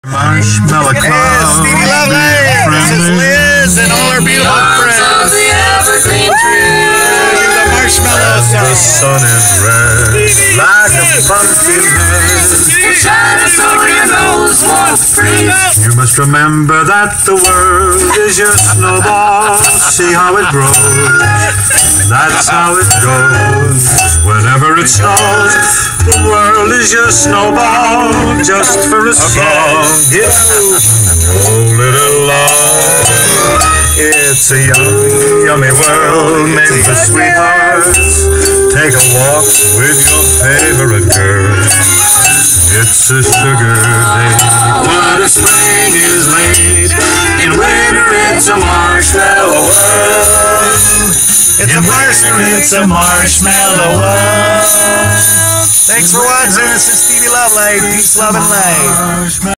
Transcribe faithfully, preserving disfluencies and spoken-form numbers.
Marshmellow Hey, Club. Stevie Lovely! This is Liz and all our beautiful friends. Give the Marshmellow The song. sun is red, like a pumpkin head. You must remember that the world is your snowball. See how it grows. That's how it goes. Whenever it snows, the world is your snowball. Just for a song, you roll it along. It's a young, yummy world made for sweethearts. Take a walk with your favorite girl. It's a sugar day. What a spring is late. In winter it's a marshmallow world. It's a marshmallow. It's a marshmallow world. Thanks for watching. This is Stevie Lovely. Peace, love, and light.